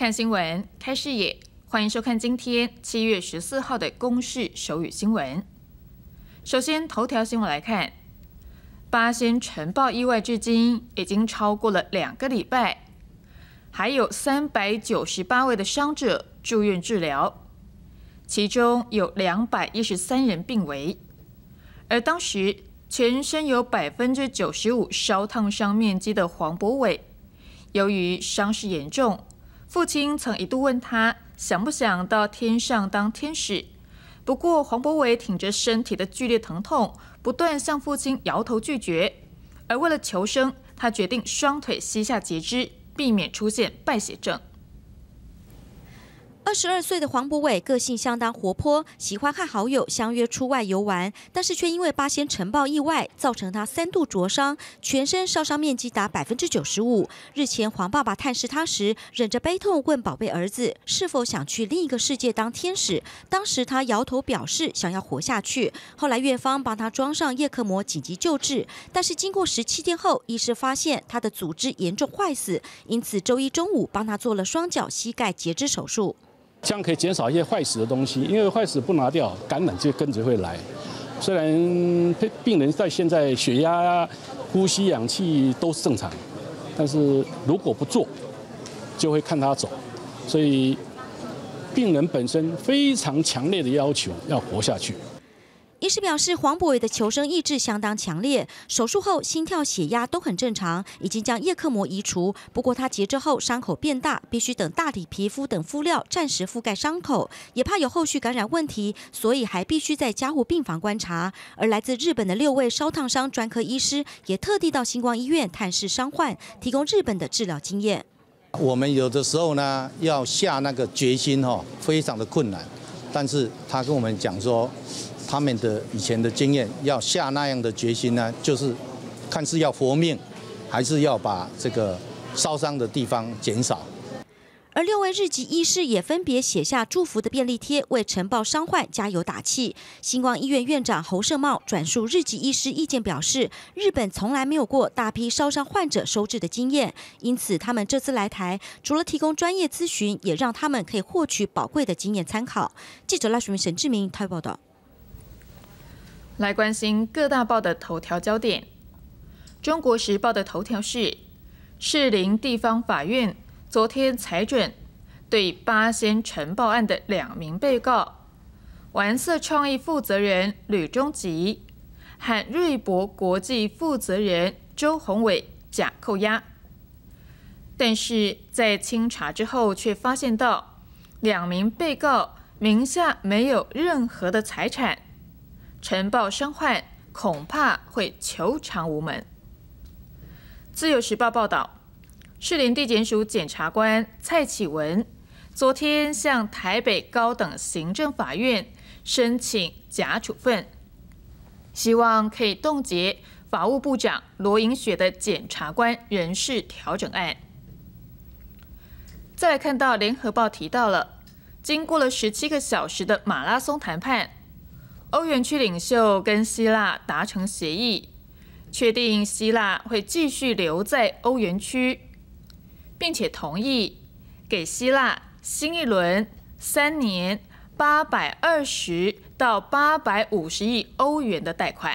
看新闻，开视野，欢迎收看今天7月14号的公视手语新闻。首先，头条新闻来看，八仙尘爆意外至今已经超过了2个礼拜，还有398位的伤者住院治疗，其中有213人病危。而当时全身有95%烧烫伤面积的黄博伟，由于伤势严重，父亲曾一度问他想不想到天上当天使。不过黄博伟挺着身体的剧烈疼痛，不断向父亲摇头拒绝。而为了求生，他决定双腿膝下截肢，避免出现败血症。 22岁的黄博伟个性相当活泼，喜欢和好友相约出外游玩，但是却因为八仙尘爆意外，造成他3度灼伤，全身烧伤面积达95%。日前，黄爸爸探视他时，忍着悲痛问宝贝儿子是否想去另一个世界当天使。当时他摇头表示想要活下去。后来院方帮他装上叶克膜紧急救治，但是经过17天后，医师发现他的组织严重坏死，因此周一中午帮他做了双脚膝盖截肢手术。 这样可以减少一些坏死的东西，因为坏死不拿掉，感染就跟着会来。虽然病人在现在血压、呼吸、氧气都是正常，但是如果不做，就会看他走。所以病人本身非常强烈的要求要活下去。 医师表示，黄博伟的求生意志相当强烈，手术后心跳、血压都很正常，已经将叶克膜移除。不过他截肢后伤口变大，必须等大体皮肤等敷料暂时覆盖伤口，也怕有后续感染问题，所以还必须在加护病房观察。而来自日本的6位烧烫伤专科医师也特地到星光医院探视伤患，提供日本的治疗经验。 我们有的时候呢，要下那个决心非常的困难，但是他跟我们讲说，他们的以前的经验，要下那样的决心呢，就是看是要活命，还是要把这个烧伤的地方减少。 而6位日籍医师也分别写下祝福的便利贴，为尘爆伤患加油打气。星光医院院长侯胜茂转述日籍医师意见表示，日本从来没有过大批烧伤患者收治的经验，因此他们这次来台，除了提供专业咨询，也让他们可以获取宝贵的经验参考。记者赖淑明、沈志明台报道。 来关心各大报的头条焦点。中国时报的头条是：士林地方法院昨天裁准对八仙尘爆案的2名被告，玩色创意负责人吕中吉和瑞博国际负责人周宏伟假扣押。但是在清查之后，却发现到2名被告名下没有任何的财产。尘爆伤患恐怕会求偿无门。自由时报报道，士林地检署检察官蔡启文昨天向台北高等行政法院申请假处分，希望可以冻结法务部长罗颖雪的检察官人事调整案。再来看到联合报提到了，经过了17个小时的马拉松谈判，欧元区领袖跟希腊达成协议，确定希腊会继续留在欧元区，并且同意给希腊新一轮3年820到850亿欧元的贷款。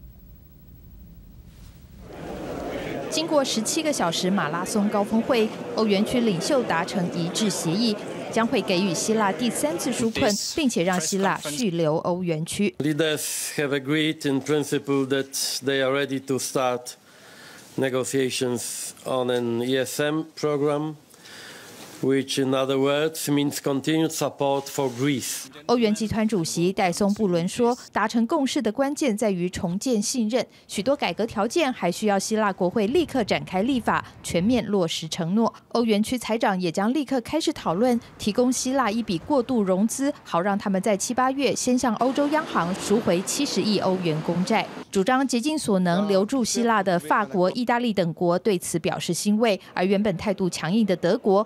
经过17个小时马拉松高峰会，欧元区领袖达成一致协议，将会给予希腊第3次纾困，并且让希腊续留欧元区。 Leaders have agreed in principle that they are ready to start negotiations on an ESM program, which in other words means continued support for Greece. 欧元集团主席戴松布伦说，达成共识的关键在于重建信任，许多改革条件还需要希腊国会立刻展开立法，全面落实承诺。欧元区财长也将立刻开始讨论，提供希腊一笔过渡融资，好让他们在7、8月先向欧洲央行赎回70亿欧元公债。主张竭尽所能留住希腊的法国、意大利等国对此表示欣慰，而原本态度强硬的德国总理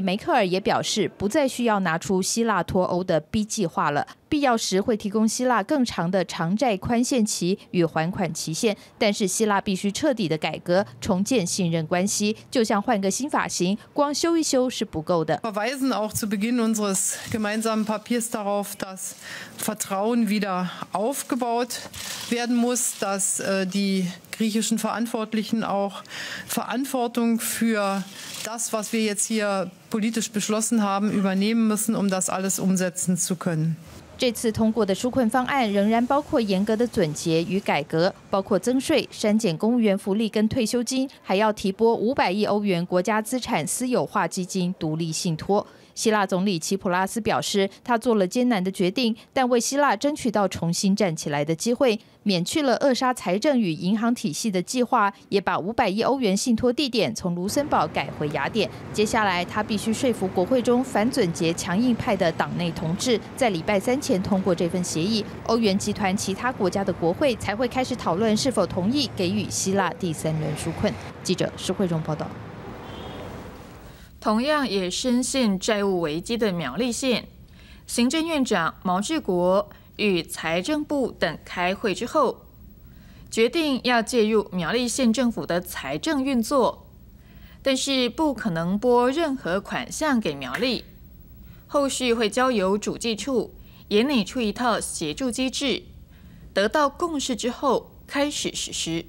梅克尔也表示，不再需要拿出希腊脱欧的 B 计划了。必要时会提供希腊更长的偿债宽限期与还款期限，但是希腊必须彻底的改革，重建信任关系。就像换个新发型，光修一修是不够的。 Verweisen auch zu Beginn unseres gemeinsamen Papiers darauf, dass Vertrauen wieder aufgebaut werden muss, dass die griechischen Verantwortlichen auch Verantwortung für das, was wir jetzt hier politisch beschlossen haben, übernehmen müssen, um das alles umsetzen zu können. 这次通过的纾困方案仍然包括严格的总结与改革，包括增税、删减公务员福利跟退休金，还要提拨500亿欧元国家资产私有化基金独立信托。希腊总理齐普拉斯表示，他做了艰难的决定，但为希腊争取到重新站起来的机会，免去了扼杀财政与银行体系的计划，也把500亿欧元信托地点从卢森堡改回雅典。接下来，他必须说服国会中反总结强硬派的党内同志，在礼拜3前通过这份协议，欧元集团其他国家的国会才会开始讨论是否同意给予希腊第3轮纾困。记者施慧荣报道。 同样也深陷债务危机的苗栗县，行政院长毛治国与财政部等开会之后，决定要介入苗栗县政府的财政运作，但是不可能拨任何款项给苗栗，后续会交由主计处研拟出一套协助机制，得到共识之后开始实施。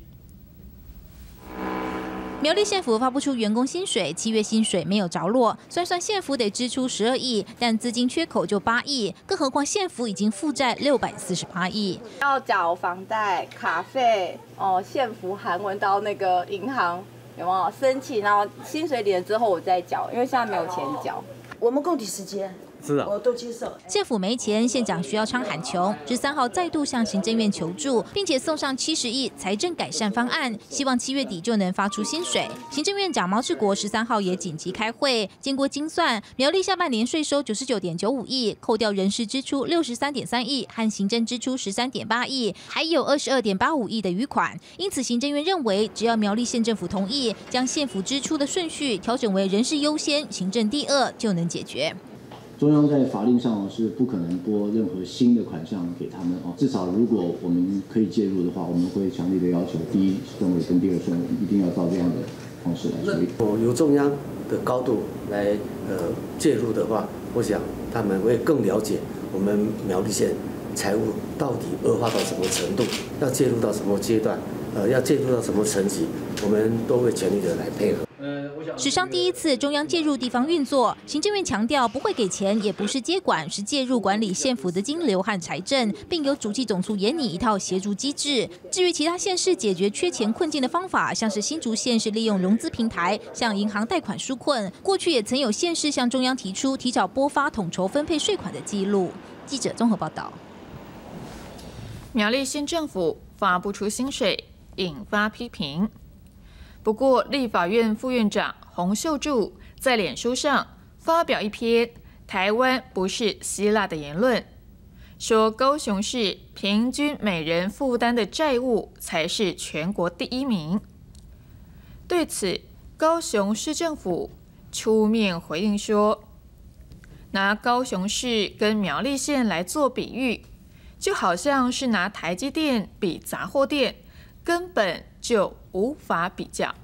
苗栗县府发不出员工薪水，7月薪水没有着落，算县府得支出12亿，但资金缺口就8亿，更何况县府已经负债648亿， 要缴房贷、卡费，县府函文到那个银行有没有申请，然后薪水领了之后我再缴，因为现在没有钱缴。 我们共体时间。是啊，我都接受。 县府没钱，县长徐耀昌喊穷，13号再度向行政院求助，并且送上70亿财政改善方案，希望7月底就能发出薪水。行政院长毛治国13号也紧急开会，经过精算，苗栗下半年税收99.95亿，扣掉人事支出63.3亿和行政支出13.8亿，还有22.85亿的余款。因此，行政院认为，只要苗栗县政府同意，将县府支出的顺序调整为人事优先，行政第2，就能解决。 中央在法令上是不可能拨任何新的款项给他们至少如果我们可以介入的话，我们会强烈的要求第一顺位跟第2顺位一定要照这样的方式来处理。 由中央的高度来介入的话，我想他们会更了解我们苗栗县财务到底恶化到什么程度，要介入到什么阶段，要介入到什么层级，我们都会全力的来配合。 史上第一次中央介入地方运作，行政院强调不会给钱，也不是接管，是介入管理县府的金流和财政，并由主计总处研拟一套协助机制。至于其他县市解决缺钱困境的方法，像是新竹县是利用融资平台向银行贷款纾困，过去也曾有县市向中央提出提早拨发统筹分配税款的记录。记者综合报道。 苗栗县政府发不出薪水，引发批评。不过，立法院副院长洪秀柱在脸书上发表一篇“台湾不是希腊”的言论，说高雄市平均每人负担的债务才是全国第1名。对此，高雄市政府出面回应说，拿高雄市跟苗栗县来做比喻，就好像是拿台积电比杂货店，根本就无法比较。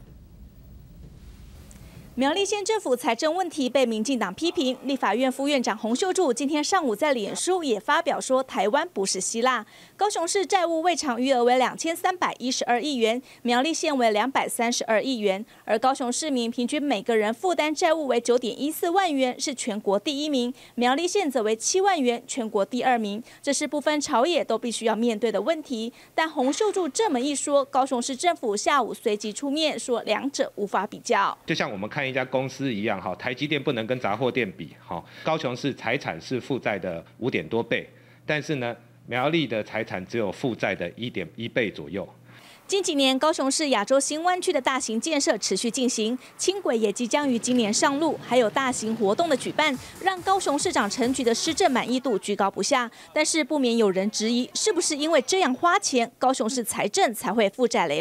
苗栗县政府财政问题被民进党批评，立法院副院长洪秀柱今天上午在脸书也发表说，台湾不是希腊。高雄市债务未偿余额为2312亿元，苗栗县为232亿元，而高雄市民平均每个人负担债务为9.14万元，是全国第1名；苗栗县则为7万元，全国第2名。这是不分朝野都必须要面对的问题。但洪秀柱这么一说，高雄市政府下午随即出面说，两者无法比较。 就像我们看一家公司一样，台积电不能跟杂货店比，高雄市财产是负债的5点多倍，但是呢，苗栗的财产只有负债的1.1倍左右。 近几年，高雄市亚洲新湾区的大型建设持续进行，轻轨也即将于今年上路，还有大型活动的举办，让高雄市长陈菊的施政满意度居高不下。但是不免有人质疑，是不是因为这样花钱，高雄市财政才会负债累累？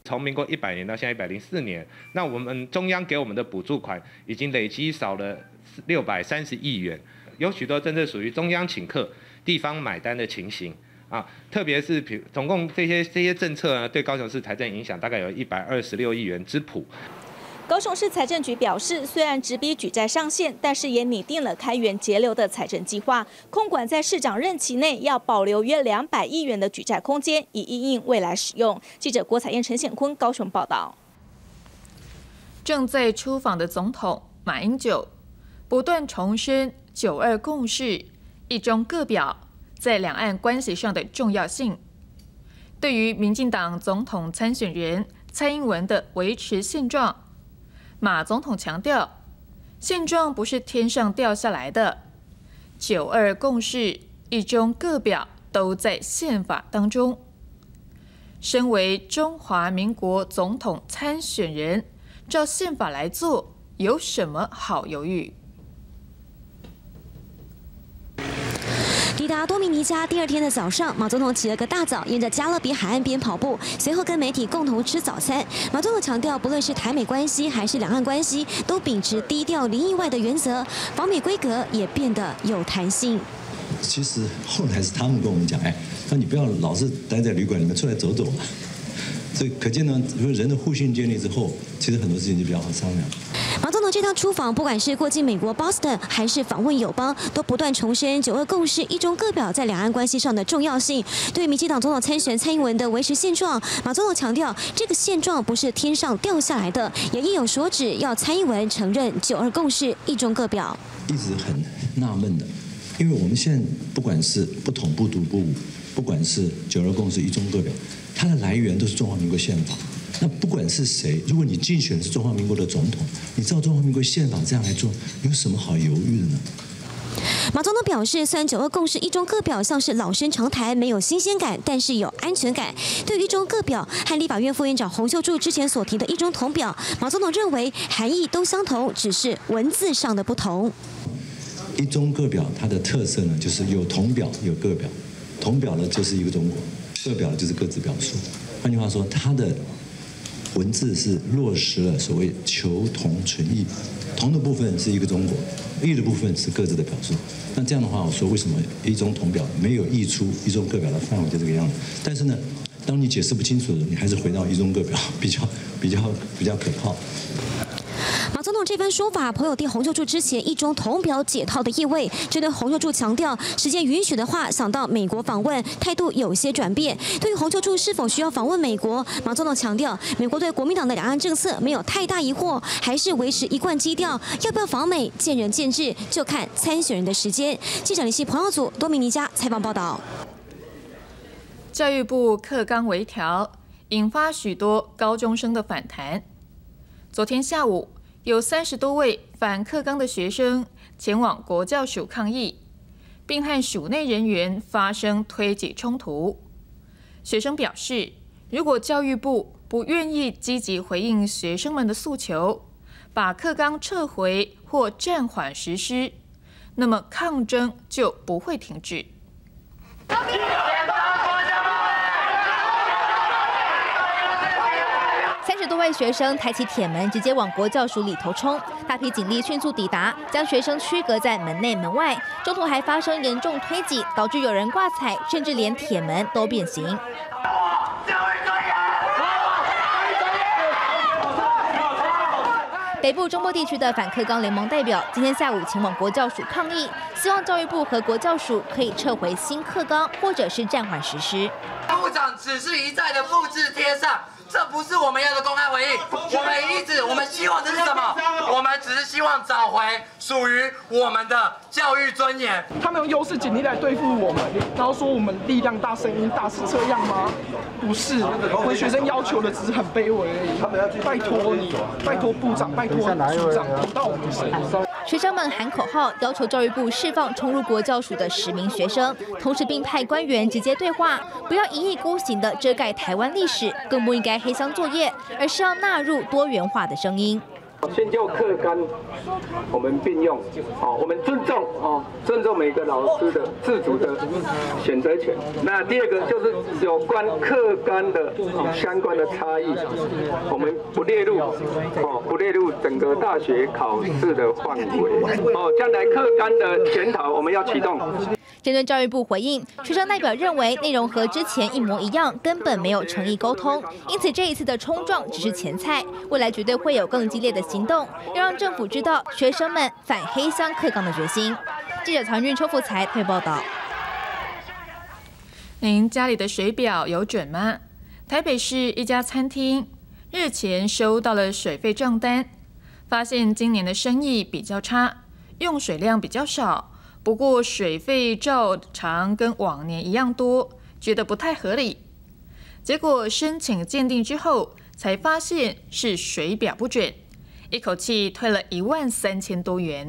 从民国100年到现在104年，那我们中央给我们的补助款已经累积少了630亿元，有许多真正属于中央请客、地方买单的情形啊，特别是总共这些政策呢，对高雄市财政影响大概有126亿元之谱。 高雄市财政局表示，虽然直逼举债上限，但是也拟定了开源节流的财政计划，控管在市长任期内要保留约200亿元的举债空间，以因应未来使用。记者郭彩燕、陈显坤高雄报道。 正在出访的总统马英九不断重申9·2共识、一中各表在两岸关系上的重要性。对于民进党总统参选人蔡英文的维持现状，马总统强调，现状不是天上掉下来的，9·2共识、一中各表都在宪法当中。身为中华民国总统参选人，照宪法来做，有什么好犹豫？ 抵达多米尼加第2天的早上，马总统起了个大早，沿着加勒比海岸边跑步，随后跟媒体共同吃早餐。马总统强调，不论是台美关系还是两岸关系，都秉持低调零意外的原则，访美规格也变得有弹性。 其实后来是他们跟我们讲，那你不要老是待在旅馆里面，出来走走。所以可见呢，如果人的互信建立之后，其实很多事情就比较好商量。 马总统这趟出访，不管是过境美国 Boston， 还是访问友邦，都不断重申9·2共识、一中各表在两岸关系上的重要性。对民进党总统参选蔡英文的维持现状，马总统强调，这个现状不是天上掉下来的，也意有所指，要蔡英文承认9·2共识、一中各表。 一直很纳闷的，因为我们现在不管是不统不独不武，不管是9·2共识、一中各表，它的来源都是中华民国宪法。那不管是谁，如果你竞选的是中华民国的总统，你照中华民国宪法这样来做，有什么好犹豫的呢？ 马总统表示，虽然9·2共识、一中各表像是老生常谈，没有新鲜感，但是有安全感。对于一中各表和立法院副院长洪秀柱之前所提的一中统表，马总统认为含义都相同，只是文字上的不同。 一中各表它的特色呢，就是有统表有各表，统表呢就是一个中国，各表就是各自表述。换句话说，它的文字是落实了所谓求同存异，同的部分是一个中国，异的部分是各自的表述。那这样的话，我说为什么一中统表没有溢出一中各表的范围就这个样子？但是呢，当你解释不清楚的，你还是回到一中各表比较可靠。 马总统这番说法颇有替洪秀柱之前一中统表解套的意味。针对洪秀柱强调，时间允许的话，想到美国访问，态度有些转变。对于洪秀柱是否需要访问美国，马总统强调，美国对国民党的两岸政策没有太大疑惑，还是维持一贯基调。要不要访美，见仁见智，就看参选人的时间。记者李希彭耀祖多米尼加采访报道。 教育部课纲微调，引发许多高中生的反弹。昨天下午，有30多位反课纲的学生前往国教署抗议，并和署内人员发生推挤冲突。学生表示，如果教育部不愿意积极回应学生们的诉求，把课纲撤回或暂缓实施，那么抗争就不会停止。 30多位学生抬起铁门，直接往国教署里头冲，大批警力迅速抵达，将学生区隔在门内门外。中途还发生严重推挤，导致有人挂彩，甚至连铁门都变形。北部中部地区的反课纲联盟代表今天下午前往国教署抗议，希望教育部和国教署可以撤回新课纲，或者是暂缓实施。 部长只是一再的复制贴上。这不是我们要的公开回应，我们希望的是什么？我们只是希望找回属于我们的教育尊严。 他们用优势警力来对付我们，然后说我们力量大、声音大，是这样吗？不是，我们学生要求的只是很卑微而已。拜托你，拜托部长，拜托署长，听到我们的声音。 学生们喊口号，要求教育部释放冲入国教署的10名学生，同时并派官员直接对话，不要一意孤行地遮盖台湾历史，更不应该黑箱作业，而是要纳入多元化的声音。 先就课纲我们并用，我们尊重每个老师的自主的选择权。那第二个就是有关课纲的相关的差异，我们不列入整个大学考试的范围。将来课纲的检讨我们要启动。 针对教育部回应，学生代表认为内容和之前一模一样，根本没有诚意沟通，因此这一次的冲撞只是前菜，未来绝对会有更激烈的行动，要让政府知道学生们反黑箱课纲的决心。记者曹俊、邱福才特别报道。 您家里的水表有准吗？台北市一家餐厅日前收到了水费账单，发现今年的生意比较差，用水量比较少。不过水费照常跟往年一样多，觉得不太合理。结果申请鉴定之后，才发现是水表不准，一口气退了13000多元。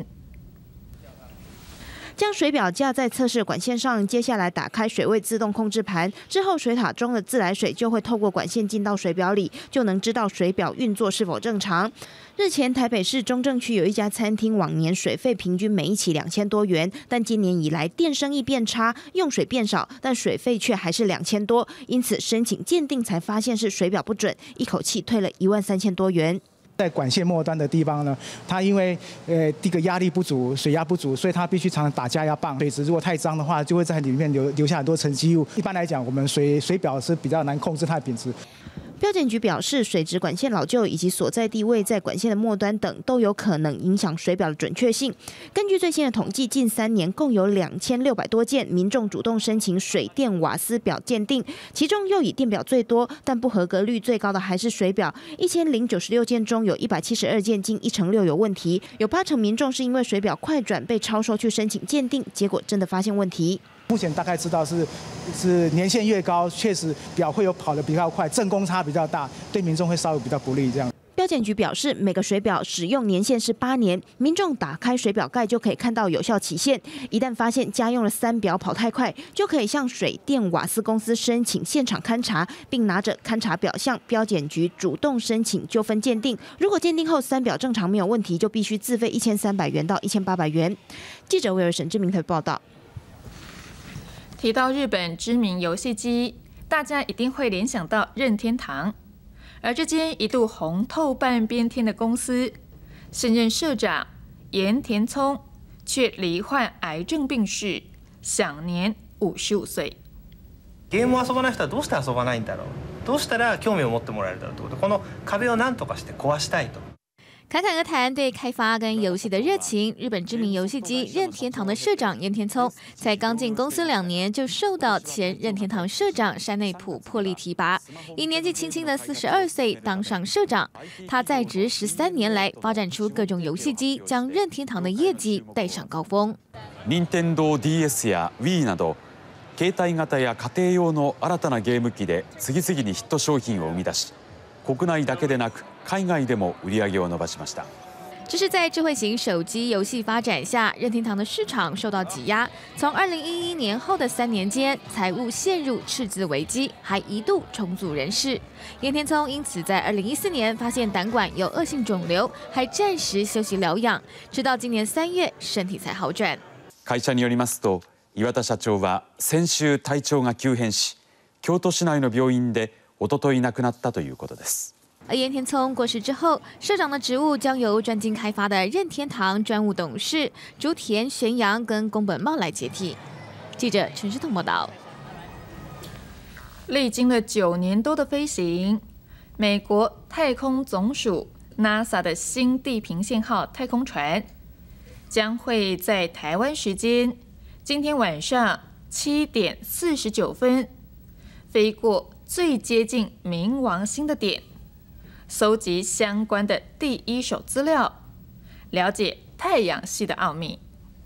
将水表架在测试管线上，接下来打开水位自动控制盘，之后水塔中的自来水就会透过管线进到水表里，就能知道水表运作是否正常。日前，台北市中正区有一家餐厅，往年水费平均每一期2000多元，但今年以来店生意变差，用水变少，但水费却还是2000多，因此申请鉴定才发现是水表不准，一口气退了13000多元。 在管线末端的地方呢，它因为这个压力不足、水压不足，所以它必须常常打加压棒。水质如果太脏的话，就会在里面留下很多沉积物。一般来讲，我们水表是比较难控制它的品质。 标检局表示，水质管线老旧以及所在地位在管线的末端等，都有可能影响水表的准确性。根据最新的统计，近3年共有2600多件民众主动申请水电瓦斯表鉴定，其中又以电表最多，但不合格率最高的还是水表。1096件中有172件，近1/6有问题，有8成民众是因为水表快转被超收去申请鉴定，结果真的发现问题。 目前大概知道是年限越高，确实表会有跑得比较快，正公差比较大，对民众会稍微比较不利这样。 标检局表示，每个水表使用年限是8年，民众打开水表盖就可以看到有效期限。一旦发现家用的3表跑太快，就可以向水电瓦斯公司申请现场勘查，并拿着勘查表向标检局主动申请纠纷鉴定。如果鉴定后3表正常没有问题，就必须自费1300元到1800元。记者威尔沈志明特报道。 提到日本知名游戏机，大家一定会联想到任天堂。而这间一度红透半边天的公司，现任社长岩田聪却罹患癌症病逝，享年55岁。 ゲームを遊ばない人はどうして遊ばないんだろう。どうしたら興味を持ってもらえるだろうということで、この壁を何とかして壊したいと。 侃侃而谈对开发跟游戏的热情，日本知名游戏机任天堂的社长岩田聪，才刚进公司2年，就受到前任天堂社长山内溥破例提拔，以年纪轻轻的42岁当上社長。他在职13年来，发展出各种游戏机，将任天堂的业绩带上高峰。 Nintendo DS や Wii など、携帯型や家庭用の新たなゲーム機で次々にヒット商品を生み出し、国内だけでなく海外でも売り上げを伸ばしました。 这是在智慧型手机游戏发展下，任天堂的市场受到挤压。从2011年后的3年间，财务陷入赤字危机，还一度重组人事。岩田聪因此在2014年发现胆管有恶性肿瘤，还暂时休息疗养，直到今年3月身体才好转。 会社によりますと、岩田社長は先週体調が急変し、京都市内の病院で一昨日亡くなったということです。 而岩田聪过世之后，社长的职务将由专精开发的任天堂专务董事竹田玄洋跟宫本茂来接替。记者陈世彤报道。 历经了9年多的飞行，美国太空总署 NASA 的新地平线号太空船将会在台湾时间今天晚上7点49分飞过最接近冥王星的点，搜集相关的第一手资料，了解太阳系的奥秘。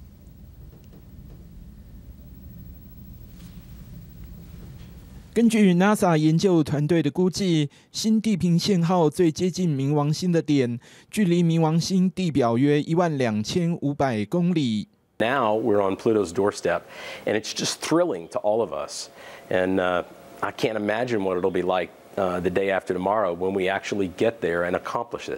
根据 NASA 研究团队的估计，新地平线号最接近冥王星的点，距离冥王星地表约12500公里。 Now we're on Pluto's doorstep, and it's just thrilling to all of us. And I can't imagine what it'll be like the day after tomorrow when we actually get there and accomplish this.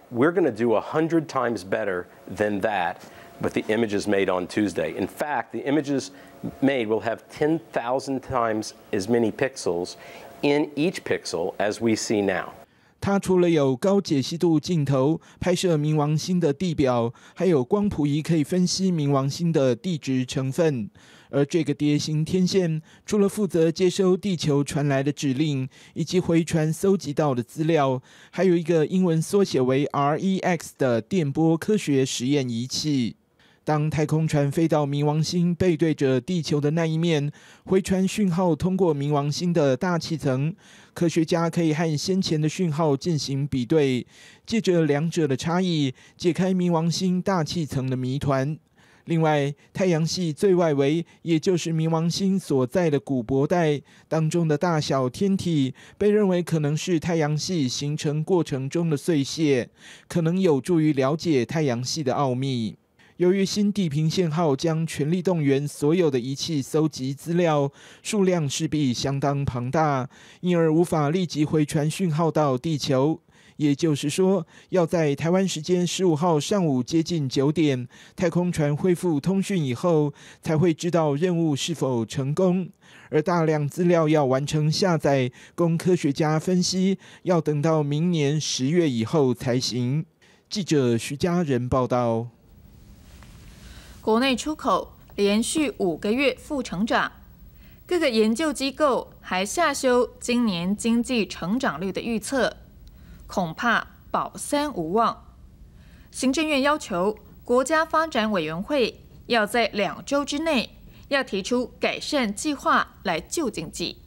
we're going to do 100 times better than that with the images made on Tuesday. In fact, the images made will have 10,000 times as many pixels in each pixel as we see now. 它除了有高解析度镜头拍摄冥王星的地表，还有光谱仪可以分析冥王星的地质成分。而这个蝶形天线除了负责接收地球传来的指令以及回传搜集到的资料，还有一个英文缩写为 REX 的电波科学实验仪器。当太空船飞到冥王星背对着地球的那一面，回传讯号通过冥王星的大气层，科学家可以和先前的讯号进行比对，借着两者的差异，解开冥王星大气层的谜团。另外，太阳系最外围，也就是冥王星所在的古柏带当中的大小天体，被认为可能是太阳系形成过程中的碎屑，可能有助于了解太阳系的奥秘。由于新地平线号将全力动员所有的仪器搜集资料，数量势必相当庞大，因而无法立即回传讯号到地球。也就是说，要在台湾时间15号上午接近9点，太空船恢复通讯以后，才会知道任务是否成功。而大量资料要完成下载，供科学家分析，要等到明年10月以后才行。记者徐嘉仁报道。 国内出口连续5个月负成长，各个研究机构还下修今年经济成长率的预测，恐怕保3无望。行政院要求国家发展委员会要在2周之内要提出改善计划来救经济。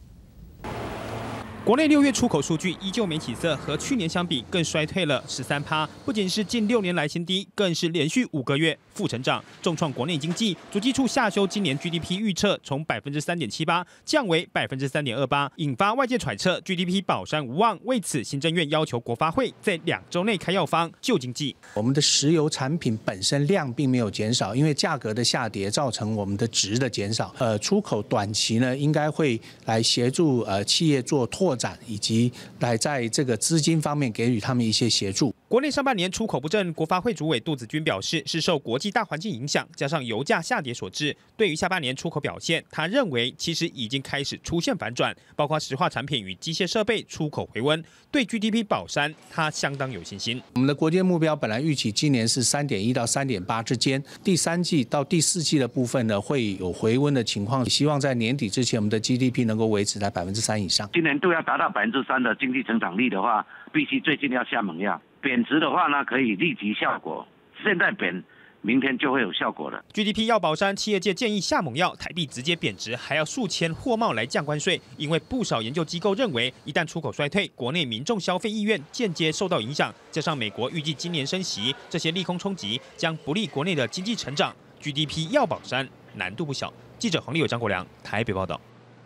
国内6月出口数据依旧没起色，和去年相比更衰退了13%，不仅是近6年来新低，更是连续5个月负成长，重创国内经济。主计处下修今年 GDP 预测，从 3.78% 降为 3.28%， 引发外界揣测 GDP 保3无望。为此，行政院要求国发会在2周内开药方救经济。 我们的石油产品本身量并没有减少，因为价格的下跌造成我们的值的减少。出口短期呢，应该会来协助企业做拓展，以及来在这个资金方面给予他们一些协助。 国内上半年出口不振，国发会主委杜子君表示，是受国际大环境影响，加上油价下跌所致。对于下半年出口表现，他认为其实已经开始出现反转，包括石化产品与机械设备出口回温。对 GDP 保3，他相当有信心。 我们的国际目标本来预期今年是3.1到3.8之间，第3季到第4季的部分呢会有回温的情况，希望在年底之前，我们的 GDP 能够维持在3%以上。 今年度要达到3%的经济成长率的话，必须最近要下猛药。贬值的话呢，可以立即效果。现在贬，明天就会有效果了。 GDP 要保3，企业界建议下猛药，台币直接贬值，还要数千货贸来降关税。因为不少研究机构认为，一旦出口衰退，国内民众消费意愿间接受到影响，加上美国预计今年升息，这些利空冲击将不利国内的经济成长。GDP 要保3，难度不小。记者黄立友、张国良台北报道。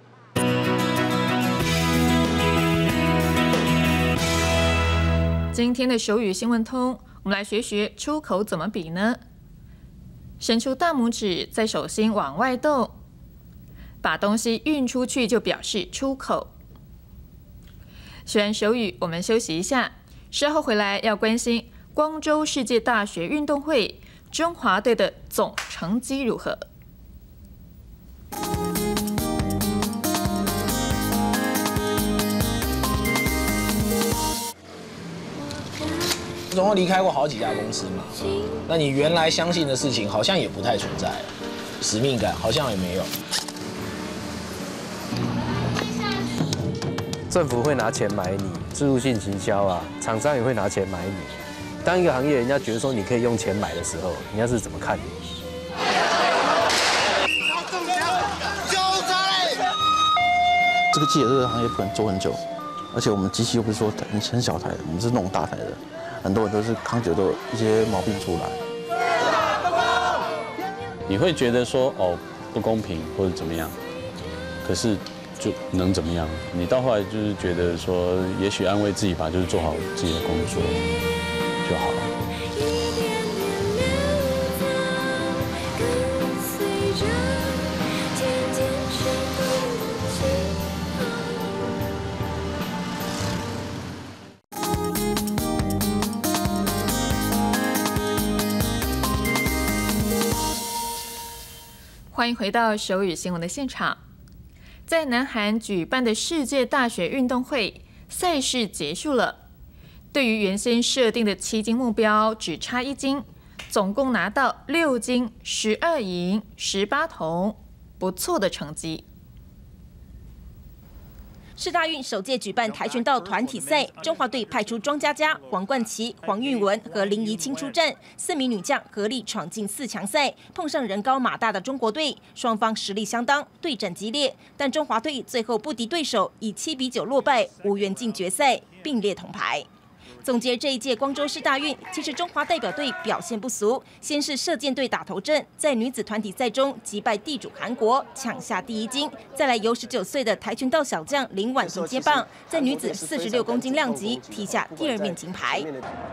今天的手语新闻通，我们来学学出口怎么比呢？伸出大拇指，在手心往外动，把东西运出去就表示出口。学完手语，我们休息一下，稍后回来要关心光州世界大学运动会中华队的总成绩如何。 总共离开过好几家公司嘛，那你原来相信的事情好像也不太存在，使命感好像也没有。 政府会拿钱买你，置入性行销啊，厂商也会拿钱买你。当一个行业人家觉得说你可以用钱买的时候，人家是怎么看你？ 这个记者这个行业不能做很久，而且我们机器又不是说很小台的，我们是那种大台的。很多人都是康久都有一些毛病出来， 你会觉得说哦不公平或者怎么样，可是就能怎么样？你到后来就是觉得说，也许安慰自己吧，就是做好自己的工作就好了。 欢迎回到首语新闻的现场。在南韩举办的世界大学运动会赛事结束了，对于原先设定的7金目标，只差1金，总共拿到6金、12银、18铜，不错的成绩。 世大运首届举办跆拳道团体赛，中华队派出庄佳佳、黄冠琪、黄韵文和林怡清出战，4名女将合力闯进4强赛，碰上人高马大的中国队，双方实力相当，对战激烈，但中华队最后不敌对手，以7比9落败，无缘进决赛，并列铜牌。总结这一届光州市大运，其实中华代表队表现不俗。先是射箭队打头阵，在女子团体赛中击败地主韩国，抢下第1金。再来由19岁的跆拳道小将林婉婷接棒，在女子46公斤量级踢下第2面金牌。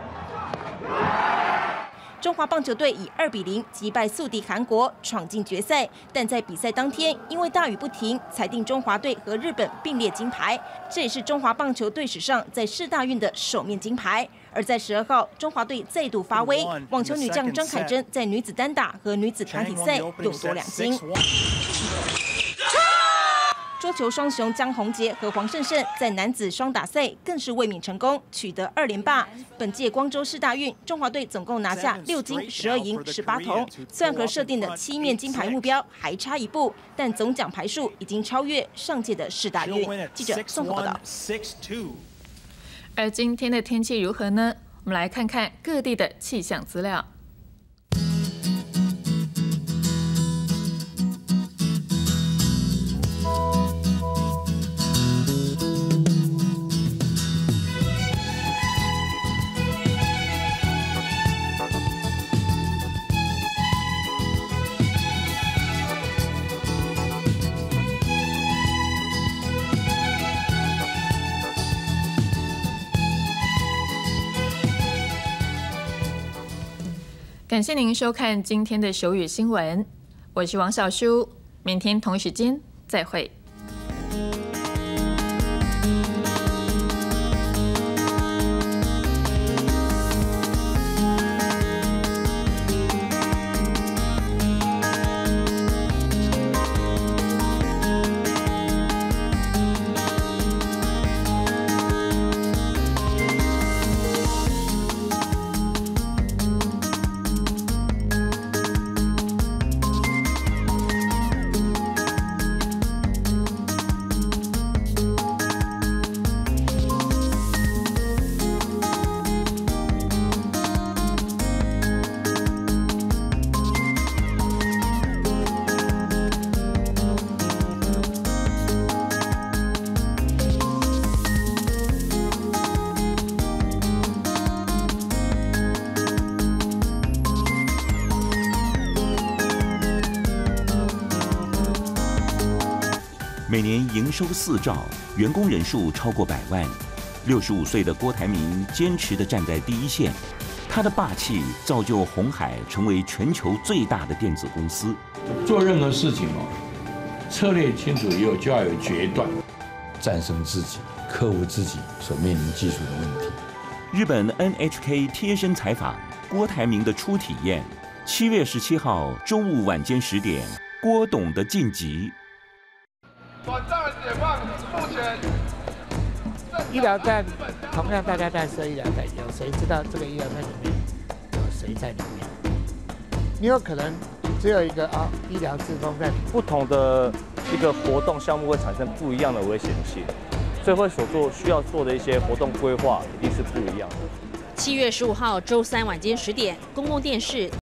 中华棒球队以2比0击败宿敌韩国，闯进决赛。但在比赛当天，因为大雨不停，裁定中华队和日本并列金牌，这也是中华棒球队史上在世大运的首面金牌。而在12号，中华队再度发威，网球女将张凯珍在女子单打和女子团体赛勇夺2金。桌球双雄江宏杰和黄胜胜在男子双打赛更是卫冕成功，取得2连霸。本届光州市大运，中华队总共拿下6金、12银、18铜。虽然和设定的7面金牌目标还差1步，但总奖牌数已经超越上届的世大运。记者宋报道。 而今天的天气如何呢？我们来看看各地的气象资料。感谢您收看今天的首语新闻，我是王小舒，明天同一时间再会。 每年营收4兆，员工人数超过100万。65岁的郭台铭坚持地站在第一线，他的霸气造就鸿海成为全球最大的电子公司。 做任何事情策略清楚以后就要有决断，战胜自己，克服自己所面临技术的问题。 日本 NHK 贴身采访郭台铭的初体验，7月17号周五晚间10点，郭董的晋级。 短暂的解放，目前医疗站同样大家在设医疗站，有谁知道这个医疗站里面有谁在里面？你有可能只有一个医疗志工在里面。 不同的一个活动项目会产生不一样的危险性，所以会需要做的一些活动规划一定是不一样的。 7月15号周3晚间10点，公共电视。